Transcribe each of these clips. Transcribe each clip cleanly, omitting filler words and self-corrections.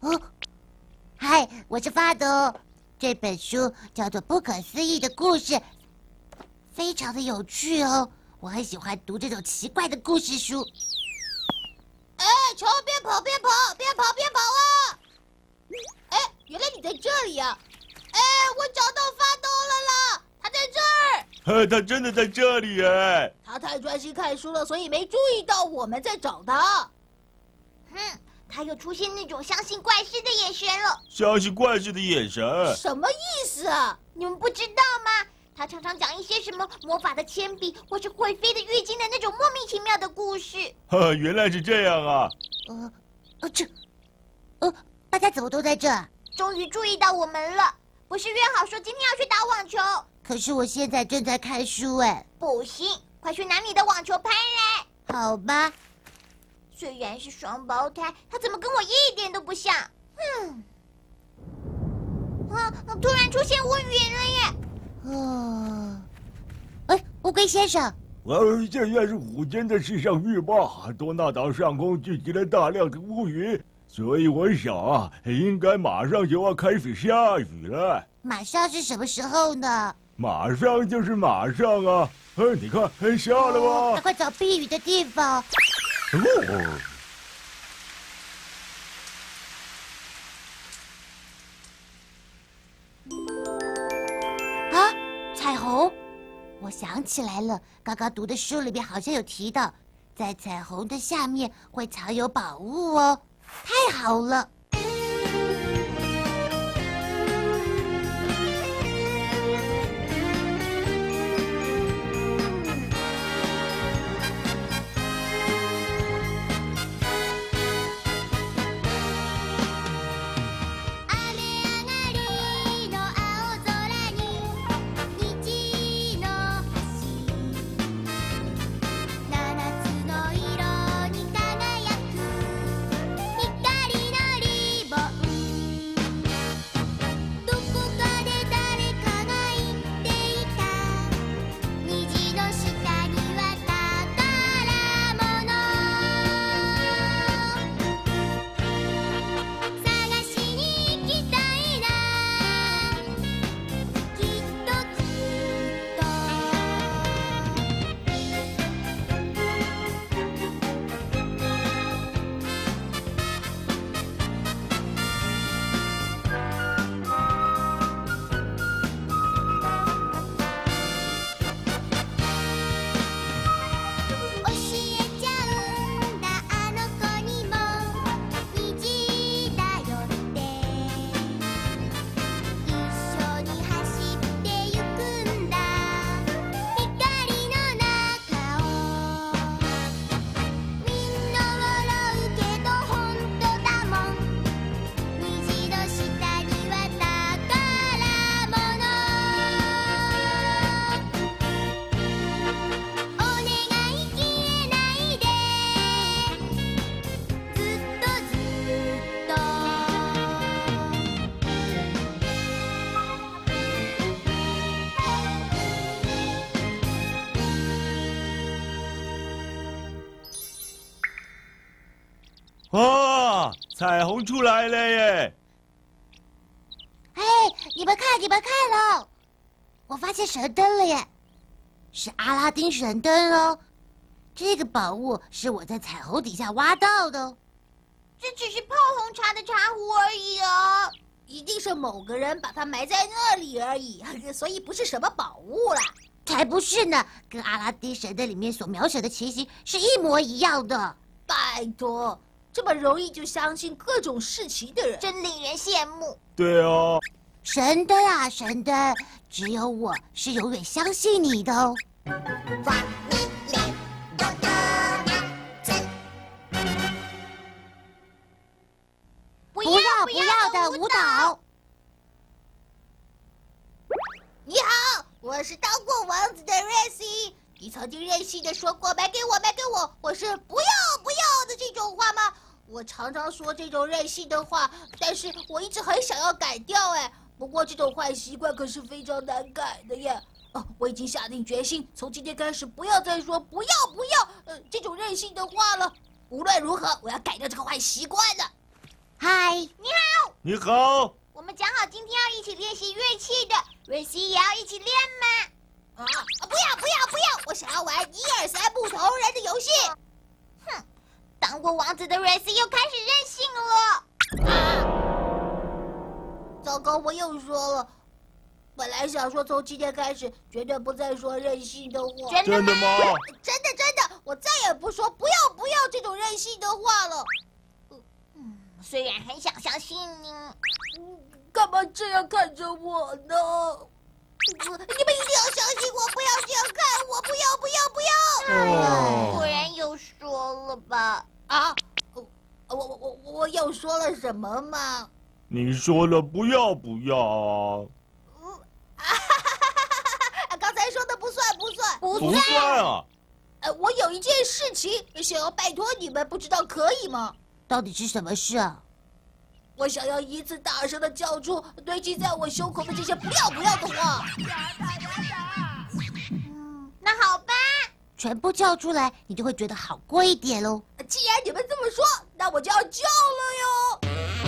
哦，嗨，我是发抖。这本书叫做《不可思议的故事》，非常的有趣哦。我很喜欢读这种奇怪的故事书。 哎，球边跑边跑，边跑边跑啊！哎，原来你在这里呀！哎，我找到发抖了啦，他在这儿。 他真的在这里哎！ 他太专心看书了，所以没注意到我们在找他。 他又出现那种相信怪事的眼神了。 相信怪事的眼神， 什么意思啊？ 你们不知道吗？他常常讲一些什么魔法的铅笔，或是会飞的浴巾的那种莫名其妙的故事。 原来是这样啊！ 大家怎么都在这？终于注意到我们了。不是约好说今天要去打网球？可是我现在正在看书哎。不行，快去拿你的网球拍来。好吧。虽然是双胞胎，他怎么跟我一点都不像？突然出现乌云了耶！乌龟先生， 现在是午间的气象预报，多纳岛上空聚集了大量的乌云，所以我想啊，应该马上就要开始下雨了。 马上是什么时候呢？ 马上就是马上啊！你看，下了吧？ 赶快找避雨的地方。彩虹，我想起来了，刚刚读的书里面好像有提到，在彩虹的下面会藏有宝物哦，太好了！ 彩虹出来了耶！ 你们看，你们看喽！我发现神灯了耶，是阿拉丁神灯哦。这个宝物是我在彩虹底下挖到的哦。这只是泡红茶的茶壶而已哦。 一定是某个人把它埋在那里而已，所以不是什么宝物啦。 才不是呢，跟阿拉丁神灯里面所描写的情形是一模一样的。 拜托，这么容易就相信各种事情的人， 真令人羡慕。 对哦， 神灯啊，神灯，只有我是永远相信你的哦。不要的舞蹈。 你好，我是当过王子的瑞西。你曾经任性的说过买给我，我是不要的这种话吗？我常常说这种任性的话，但是我一直很想要改掉哎。不过这种坏习惯可是非常难改的耶。我已经下定决心，从今天开始不要再说不要这种任性的话了。无论如何，我要改掉这个坏习惯的。 嗨，你好。 你好。 我们讲好今天要一起练习乐器的，瑞希也要一起练吗？ 不要！我想要玩1、2、3不同人的游戏。 哼，当过王子的瑞希又开始任性了。 糟糕，我又说了。本来想说从今天开始绝对不再说任性的话。 真的吗？ 真的，我再也不说不要这种任性的话了。 虽然很想相信你， 干嘛这样看着我呢？你们一定要相信我，不要这样看我，不要！ 哎呀，果然又说了吧？ 啊，我又说了什么吗？ 你说了不要啊？ 刚才说的不算。 不算啊！ 我有一件事情想要拜托你们，不知道可以吗？ 到底是什么事啊？ 我想要一次大声的叫出堆积在我胸口的这些不要的话。 那好吧，全部叫出来，你就会觉得好过一点喽。 既然你们这么说，那我就要叫了哟。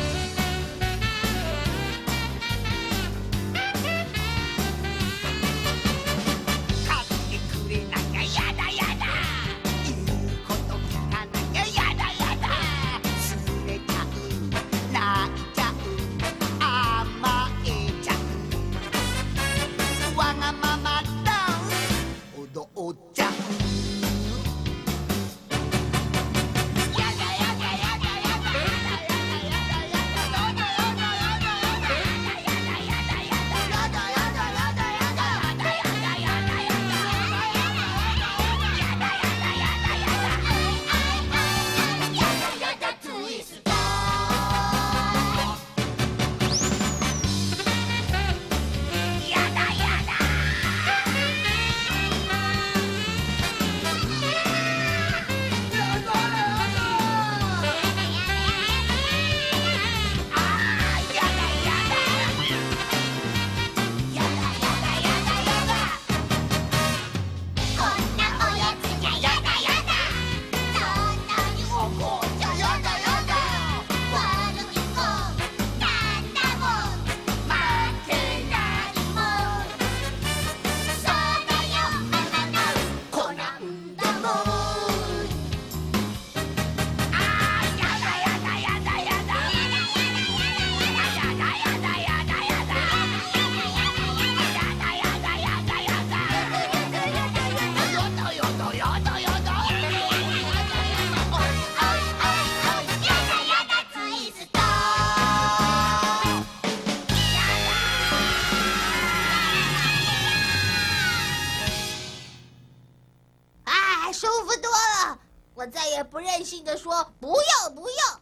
舒服多了，我再也不任性的说不要。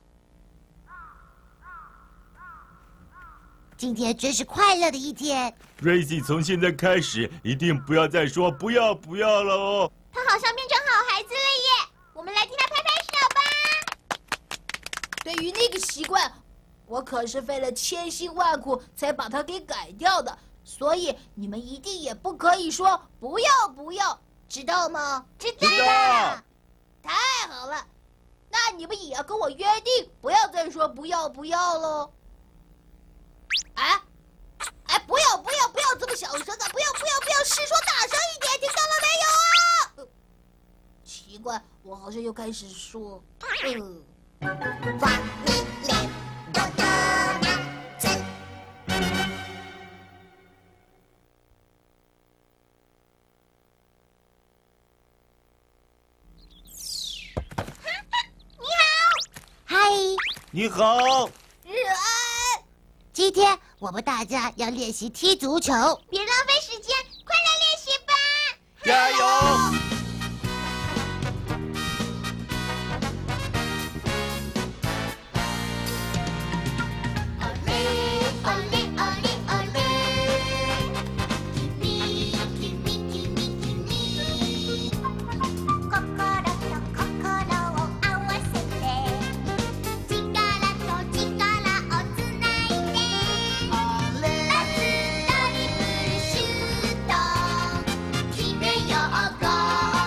今天真是快乐的一天。 瑞希从现在开始一定不要再说不要了哦。 他好像变成好孩子了耶！我们来替他拍拍手吧。 对于那个习惯，我可是费了千辛万苦才把它给改掉的，所以你们一定也不可以说不要，知道吗？ 知道。 太好了，那你们也要跟我约定，不要再说不要喽。不要这么小声的，不要，是说大声一点，听到了没有啊？奇怪，我好像又开始说， 哇你脸多的样子。你好，嗨， 你好， 日安。 今天我们大家要练习踢足球，别浪费时间，快来练习吧！ 加油！ 決めようゴー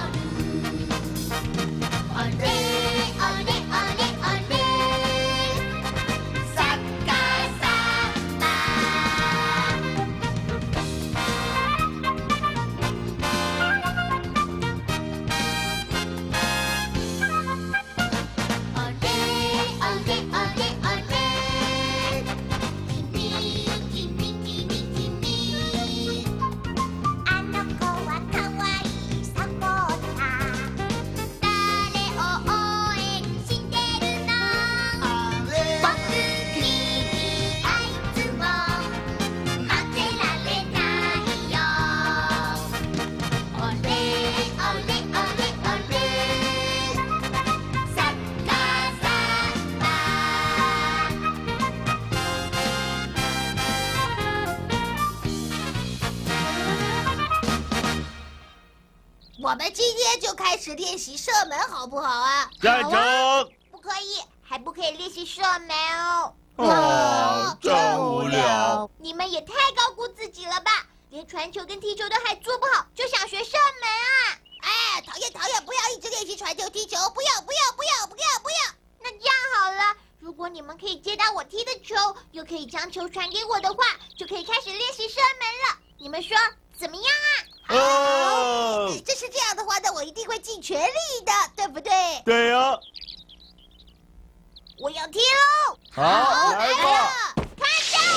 我们今天就开始练习射门，好不好啊？ 赞成。 不可以，还不可以练习射门哦。 哦，真无聊。 你们也太高估自己了吧？连传球跟踢球都还做不好，就想学射门啊？ 哎，讨厌讨厌！不要一直练习传球踢球，不要！ 那这样好了，如果你们可以接到我踢的球，又可以将球传给我的话，就可以开始练习射门了。你们说怎么样啊？ 哦， 这是这样的话，那我一定会尽全力的，对不对？ 对呀。 我要踢喽！ 好，来吧。 看招！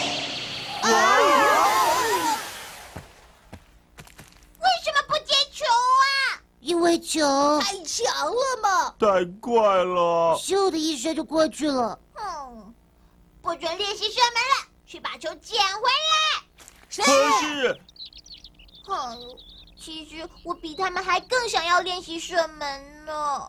为什么不接球啊？因为球太强了嘛！ 太快了。 咻的一声就过去了。不准练习射门了，去把球捡回来。 是。 可是， 其实我比他们还更想要练习射门呢。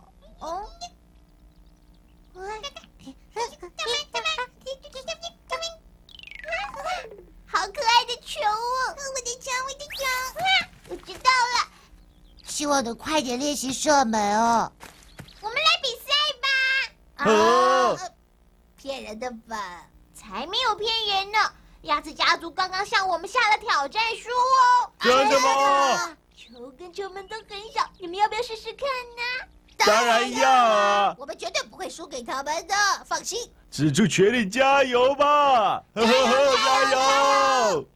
好可爱的球哦！我的球，我知道了。希望能快点练习射门哦。我们来比赛吧！ 骗人的吧？ 才没有骗人呢！鸭子家族刚刚向我们下了挑战书哦。 真的吗？ 球跟球门都很小，你们要不要试试看呢？ 当然要啊！ 我们绝对不会输给他们的，放心。 使出全力加油吧！加油！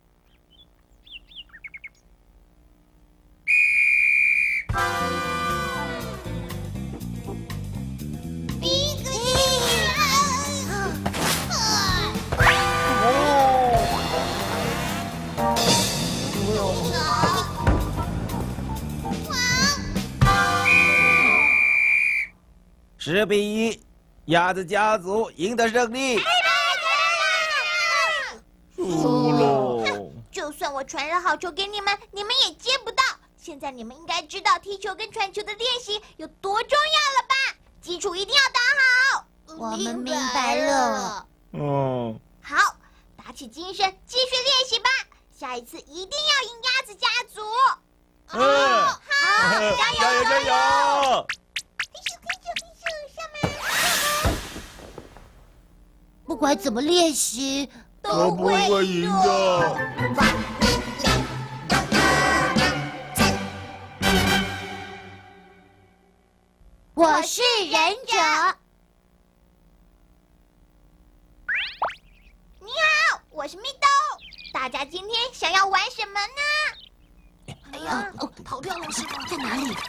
10-1，鸭子家族赢得胜利。 输喽！ 就算我传了好球给你们，你们也接不到。现在你们应该知道踢球跟传球的练习有多重要了吧？基础一定要打好。 我们明白了。 好，打起精神，继续练习吧。下一次一定要赢鸭子家族。 好，加油加油！ 不管怎么练习， 都不会赢的。 我是忍者。你好，我是蜜豆。大家今天想要玩什么呢？ 哎呀，逃掉了是吗？在哪里？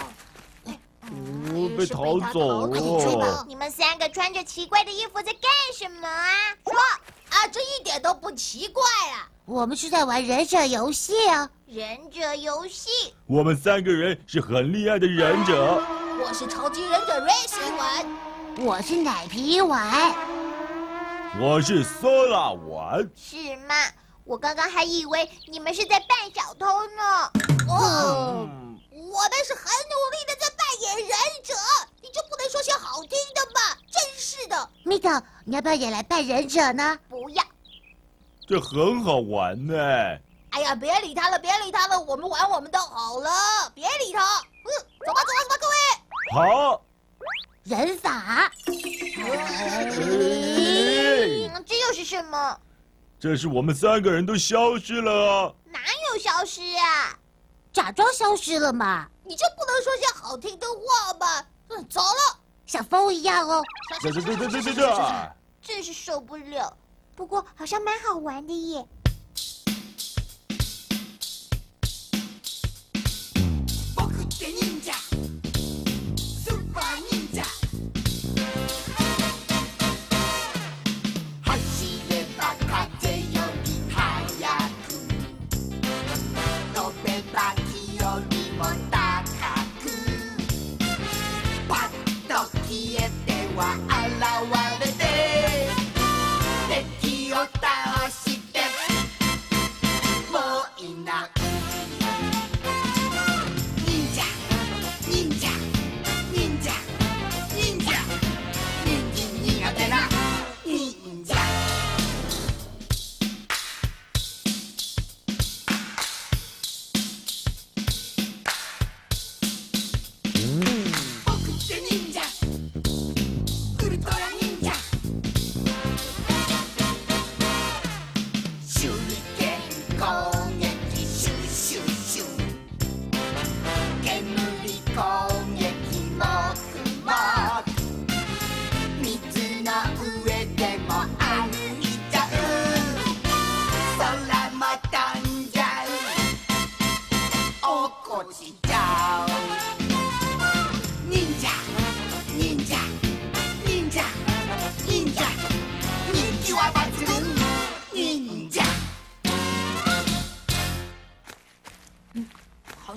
被逃走了。 你们3个穿着奇怪的衣服在干什么啊？说啊，这一点都不奇怪啊。 我们是在玩忍者游戏啊。忍者游戏。 我们3个人是很厉害的忍者。 我是超级忍者 Racing 丸。 我是奶皮丸。 我是苏拉丸。 是吗？我刚刚还以为你们是在扮小偷呢。 我们是很努力的在扮演忍者，你就不能说些好听的吗？真是的。 蜜豆，你要不要也来扮忍者呢？不要。 这很好玩呢。 哎呀，别理他了，我们玩我们的好了，别理他。走吧，各位。 好。 人法。这又是什么？ 这是我们3个人都消失了啊！ 哪有消失啊？假装消失了嘛？ 你就不能说些好听的话吗？走了， 像风一样哦。 这， 真是受不了。不过好像蛮好玩的耶。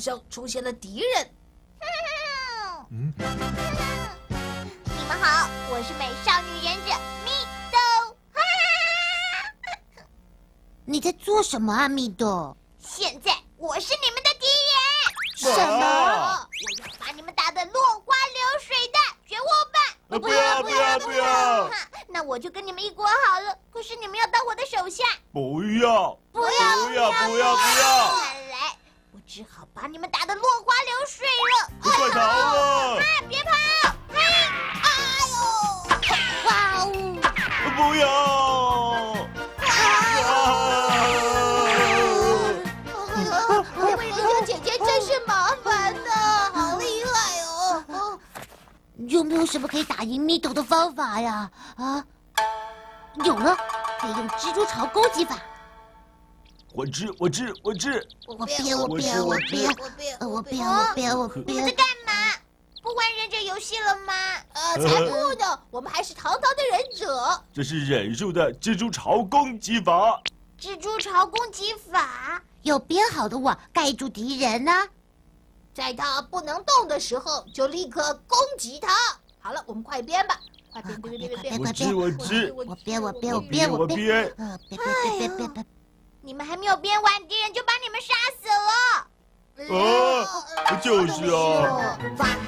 像出现了敌人。 嗯， 你们好，我是美少女忍者蜜豆。你在做什么啊，蜜豆？现在我是你们的敌人。什么？我要把你们打得落花流水的，绝活吧！ 不要不要不要！ 那我就跟你们一国好了。可是你们要当我的手下。 不要不要不要不要！ 看来我只好把你们打得落花流水了。 快逃啊！ 别跑！哎呦！哇哦！ 不要！ 为忍者姐姐真是麻烦呢，好厉害哦！ 有没有什么可以打赢蜜豆的方法呀？啊，有了，可以用蜘蛛巢攻击法。 我吃！ 我别！ 你们在干嘛？不玩忍者游戏了吗？才不呢！我们还是堂堂的忍者。 这是忍术的蜘蛛巢攻击法。 蜘蛛巢攻击法有编好的网盖住敌人呢。 在他不能动的时候，就立刻攻击他。好了，我们快编吧！快编！ 我吃！ 我编！别！你们还没有编完，敌人就把你们杀死了。 就是啊。